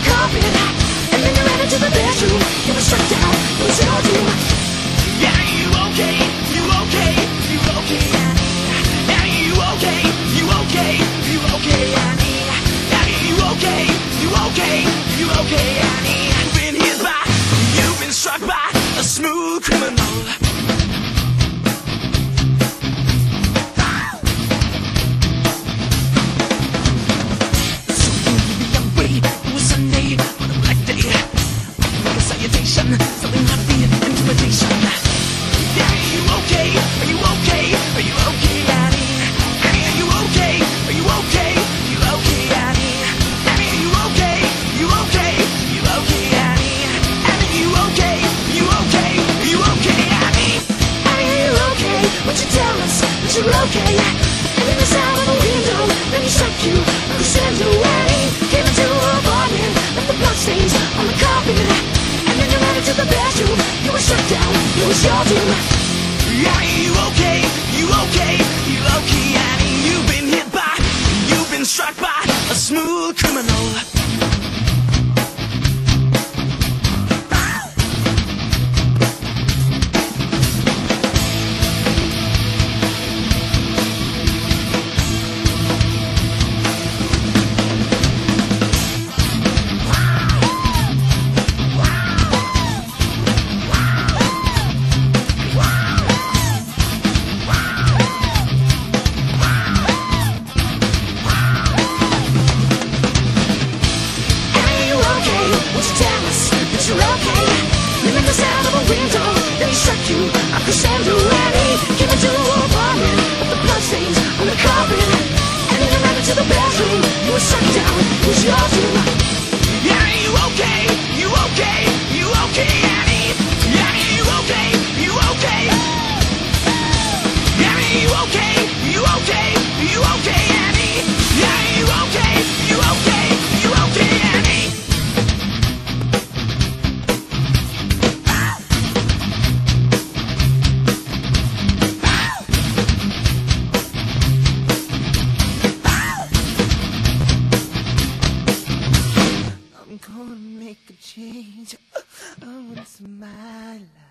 carpet, and then you ran into the bedroom. You were struck down, it was your doom. Yeah, you okay? You okay? You okay, Annie? Yeah, you okay? You okay? You okay, Annie? Yeah, you okay? You okay? You okay, Annie? You've been hit by, you've been struck by a smooth criminal. Something happy, intimidation. Yeah, are you okay? Are you okay? Are you okay, Annie? Annie, are you okay? Are you okay? Are you okay, Annie? Annie, are you okay? Are you okay? Are you okay, Annie? Annie, are you okay? Are you okay? Are you okay, Annie? Annie, are you okay? Won't you tell us that you're okay? And then the sound of a window, then he struck you, crescendo. Annie came into her apartment, left the bloodstains on the carpet. To the bedroom, you were struck down, it was your doom. Are you okay? You okay? You okay, Annie? You've been hit by, you've been struck by a smooth criminal. You're okay. Remember the sound of a window, then he struck you. A crescendo, and he came into her apartment, with the bloodstains on the carpet. And then you ran into the bedroom. You were struck down. It was your doom. Yeah, are you okay? You okay? You okay, Annie? Yeah, are you okay? You okay? Yeah, are you okay? You okay? You okay, Annie? Yeah, are you okay? You okay? You okay, Annie? I'm gonna make a change once in my life.